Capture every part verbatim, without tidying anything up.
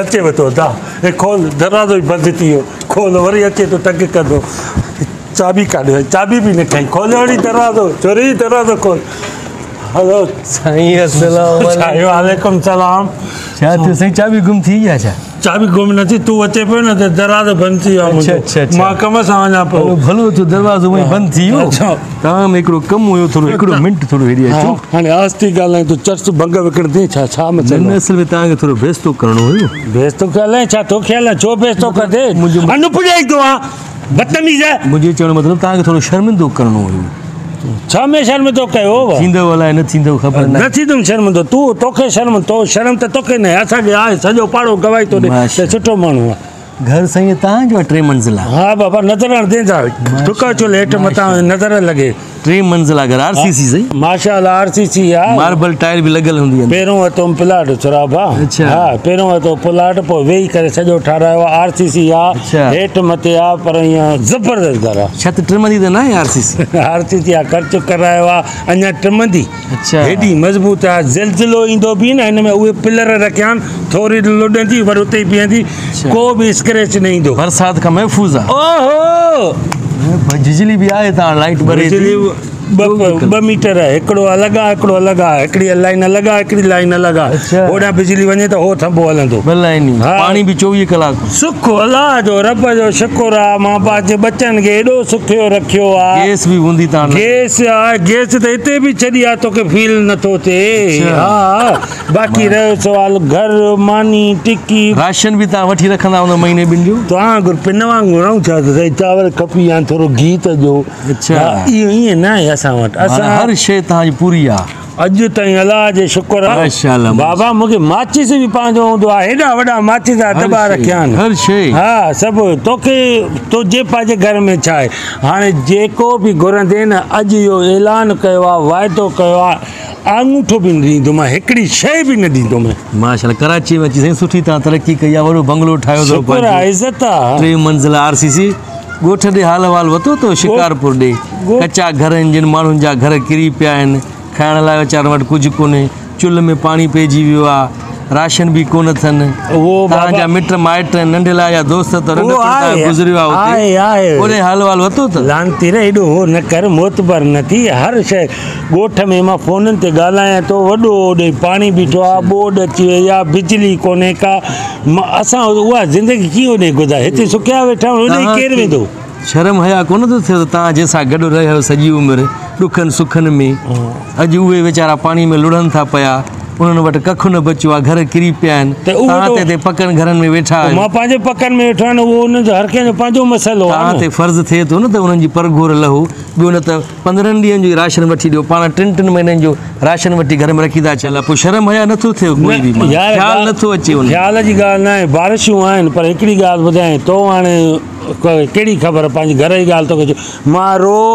अचे वेठो दा ए खोल दरवाज़ो ई बंदि थी वियो खोल वरी अचे थो टक कंदो चाबी काढियो चाबी बि न खई खोले वरी दरवाज़ो चोरी दरवाज़ो खोल हेलो साईं अस्सलाम वालेकुम सलाम छा थियो साईं चाबी गुम थी या छा चाबी गुम न थी तूं अचे पियो न त दरवाज़ो बंदि थी वियो अच्छा अच्छा अच्छा मां कम सां वञा पियो भलो थियो दरवाज़ो वहीं बंदि थी वियो अच्छा तव्हां में हिकिड़ो कमु हुयो थोरो हिकिड़ो मिंट थोरो हेॾी अचो हाणे आस्ती ॻाल्हाए तूं चर्च भंग विकिणंदी छा छा न मसइलो असल में तव्हांखे थोरो बेस्तो करिणो हुयो बेस्तो ॻाल्हाए छा तोखे हलाए छो बेस्तो कंदे मुंहिंजो- अनुपुॼाई तूं आहे बदतमीज़ आहे मुंहिंजे चवण जो मतिलबु तव्हांखे थोरो शर्मिंदो करिणो हुयो छा में शर्मिंदो कयो हुआ? थींदो अलाए न थींदो ख़बर न न थींदुमि शर्मिंदो तूं तोखे शर्म तो शर्म त तोखे न असांखे आहे सॼो पाड़ो गवाही थो ॾे माशा। त सुठो माण्हू आहे घर साईं तव्हांजो आहे टे मंज़िला हा बाबा नज़र ॾींदा टुका चो हेठि मथां नज़र लॻे टे मंज़िला घर आर सी सी साईं माशा आर सी सी आहे मार्बल टाइल बि लॻल हूंदी आहिनि पहिरों वरितो प्लाट सुराबा अच्छा। हा पहिरों वरितो प्लाट पोइ वेही करे सॼो ठारायो आहे आर सी सी आहे अच्छा। हेठि मथे आहे पर ईअं ज़बरदस्त घर आहे छत टिमंदी त न आहे R C C R C C आहे ख़र्चु करायो आहे अञा टिमंदी अच्छा हेॾी मज़बूत आहे ज़िलज़िलो ईंदो बि न हिन में उहे पिलर रखिया आहिनि थोरी लुॾंदी वरी उते ई बीहंदी को बि स्क्रैच न ईंदो बरसाति खां महफ़ूज़ आहे ओहो बिजली बि आहे तव्हां लाइट भरे बिजली ॿ ॿ मीटर हिकिड़ो अलॻि आहे हिकिड़ो अलॻि आहे हिकिड़ी लाइन अलॻि आहे हिकिड़ी लाइन अलॻि आहे अच्छा। होॾां बिजली वञे त हो थंबो हलंदो भलाइनी हा। पाणी बि चोवीह कलाक सुख अलाह जो रब जो शुकुर आहे मां पंहिंजे बचनि खे एॾो सुखियो रखियो आहे गैस बि हूंदी तव्हां गैस आहे गैस त हिते बि छॾी आहे तोखे फील नथो थिए अच्छा। हा बाक़ी रहियो सुवाल घर मानी टिकी राशन बि तव्हां वठी रखंदा हूंदा महीने ॿिनि जो तव्हां घुर पिन वांगुरु रहूं छा त साईं चांवर खपी या थोरो घी त ॾियो अच्छा। हा, इहो ईअं न आहे असां वटि माना असां हर शइ तव्हांजी पूरी आहे अॼु ताईं अलाह जे शुकुर आहे माशाअल्लाह। बाबा मूंखे माचिस बि पंहिंजो हूंदो आहे हेॾा वॾा माचिस जा हर दॿा शइ, रखिया आहिनि हर शइ हा सभु तोखे तुंहिंजे पंहिंजे घर में छा आहे हाणे जेको बि घुरंदे न अॼु इहो ऐलान कयो आहे वाइदो कयो आहे आंगूठो बि न ॾींदोमांइ हिकिड़ी शइ बि न ॾींदोमांइ माशाअल्लाह कराची में अची साईं सुठी तरह तरक़ी कई आहे वॾो बंगलो ठाहियो अथव शुकुर पंहिंजो। आहे इज़त आहे टे मंज़िला आर सी सी ॻोठ ॾे हाल वाल वरितो अथव शिकारपुर ॾे ॻोठ- कचा घर आहिनि जिन माण्हुनि जा घर किरी पिया आहिनि खाइण लाइ वीचारनि वटि कुझु कोन्हे चुल्हि में पाणी पइजी वियो आहे राशन बि कोन अथनि उहो तव्हांजा बाबा मिट माइट नंढे लाइ या दोस्त त उहो आहे, गुज़रियो आहे आहे, आहे। हुते ओॾे हाल वाल वरितो अथव लानती रे एॾो हो न कर मोतबर न थी हर शइ ॻोठ में मां फ़ोननि ते ॻाल्हायां थो वॾो होॾे पाणी बीठो आहे बोर्ड अची वई आहे बिजली कोन्हे का मां असां उहा ज़िंदगी कीअं होॾे गुज़ारे हिते सुकिया वेठा आहियूं होॾे केरु वेंदो शर्म हया कोन थो थिए त तव्हां जंहिंसां गॾु रहियो सॼी उमिरि ॾुखनि सुखनि में अॼु उहे वीचारा पाणी में लुढ़नि था पिया उन्हनि वटि कखु न बचियो आहे घर किरी पिया आहिनि त उहो तव्हां तो- त हिते पकनि घरनि में वेठा आहियो मां पंहिंजे पकनि में वेठो आहियां उहो हुननि जो हर कंहिंजो पंहिंजो मसइलो तव्हां आहे ते फ़र्ज़ु थिए थो न त उन्हनि जी परघोर लहो ॿियो न त पंद्रहंनि ॾींहंनि जो राशन वठी ॾियो पाण टिनि टिनि महीननि जो राशन वठी घर में रखी था अचनि पोइ शर्म हया नथो थिए कोई बि माण्हू। यार ख़्यालु ॻाल्हि- नथो अचे उन ख़्याल जी ॻाल्हि न आहे बारिशूं आहिनि पर हिकिड़ी ॻाल्हि ॿुधाए तो हाणे क- कहिड़ी ख़बर पंहिंजी घर जी ॻाल्हि तोखे चयो मां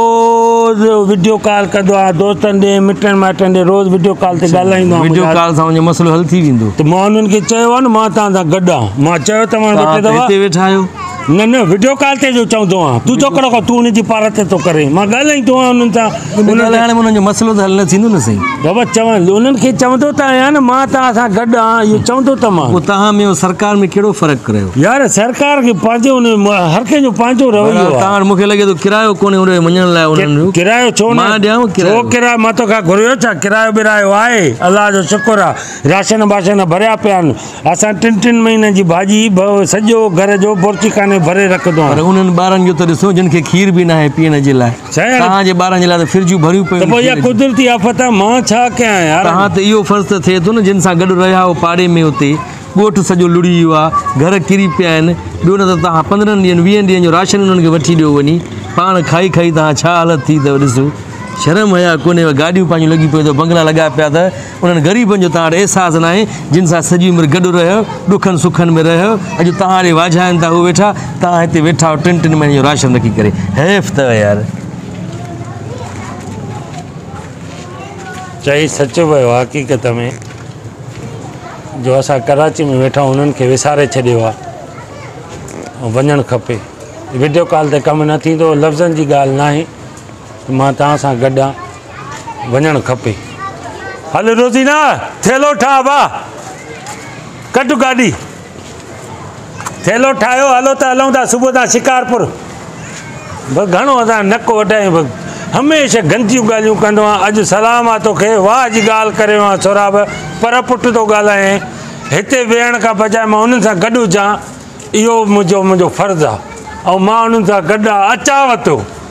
रोज़ु वीडियो कॉल कंदो आहियां दोस्तनि ॾे मिटनि माइटनि ॾे रोज़ु वीडियो कॉल ते ॻाल्हाईंदो आहियां वीडियो कॉल सां मुंहिंजो मसइलो हल थी वेंदो त मां हुननि खे चयो आहे न मां तव्हां सां गॾु आहियां मां चयो तव्हां तव्हां वटि त दफ़ा हिते वेठा आहियो न न वीडियो कॉल ते जो चवंदो आहियां तूं चोकड़ो कर तूं हुनजी पार ते थो करे मां ॻाल्हाईंदो आहियां हुननि सां उन ॻाल्हाइण में उन्हनि जो मसइलो त हल न थींदो न सही बाबा चवनि उन्हनि खे चवंदो त आहियां न मां तव्हां सां गॾु आहियां इहो चवंदो त मां पोइ तव्हां में ऐं सरकार में कहिड़ो फ़र्क़ु रहियो यार सरकार खे पंहिंजे उन हर कंहिंजो पंहिंजो रवैयो आहे तव्हां वटि मूंखे लॻे थो किरायो कोन्हे होॾे वञण लाइ उन्हनि जो किरायो छो न मां ॾियांव किरायो? छो किरायो मां तोखां घुरियो छा किरायो बिरायो आहे अलाह जो शुकुर आहे राशन बाशन भरिया पिया आहिनि असां टिनि टिनि महीननि जी भाॼी भ- सॼो घर जो बुर्चिकाने भरे रखंदो पर आहियां उन्हनि ॿारनि जो त ॾिसो जिन खे खीर बि न आहे पीअण जे लाइ छा यार? तव्हांजे ॿारनि जे लाइ त फ्रिजूं भरियूं त पोइ पियूं इहा कुदरती आफ़त आहे मां छा कयां यार तव्हां त इहो फ़र्ज़ु त थिए थो न जिन सां गॾु रहिया हो पाड़े में हुते ॻोठ सॼो लुड़ी वियो आहे घर किरी पिया आहिनि ॿियो न त तव्हां पंद्रहंनि ॾींहंनि वीहनि ॾींहंनि जो राशन उन्हनि खे वठी ॾियो वञी पाण खाई खाई तव्हां छा हालत थी अथव ॾिसो शर्म हया कोन्हे गाॾियूं पंहिंजूं लॻी पियूं अथव बंगला लॻा पिया अथव उन्हनि ग़रीबनि जो तव्हां वटि अहसासु न आहे जिन सां सॼी उमिरि गॾु रहियो ॾुखनि सुखनि में रहियो अॼु तव्हां ॾे वाझाइनि था उहे वेठा तव्हां हिते वेठा आहियो टिनि टिनि महीने जो राशन रखी करे हैफ़ अथव यार चई सचो पियो आहे हक़ीक़त में जो असां कराची में वेठा उन्हनि खे विसारे छॾियो आहे ऐं वञणु खपे वीडियो कॉल ते कमु न थींदो लफ़्ज़नि जी ॻाल्हि न आहे मां तव्हां सां गॾु आहियां वञणु खपे हल रोज़ीना थेलो ठा बा कटु गाॾी थेलो ठाहियो हलो त हलूं था सुबुह तां शिकारपुर। बसि घणो असां नक वढायूं बसि हमेशह गंदियूं ॻाल्हियूं कंदो आहियां। अॼु सलाम आहे तोखे वाह जी ॻाल्हि करे मां सोराब पर पुटु थो ॻाल्हाएं हिते वेहण खां बजाए मां उन्हनि सां गॾु हुजां इहो मुंहिंजो मुंहिंजो फ़र्ज़ु आहे ऐं मां उन्हनि सां गॾु अचांव थो।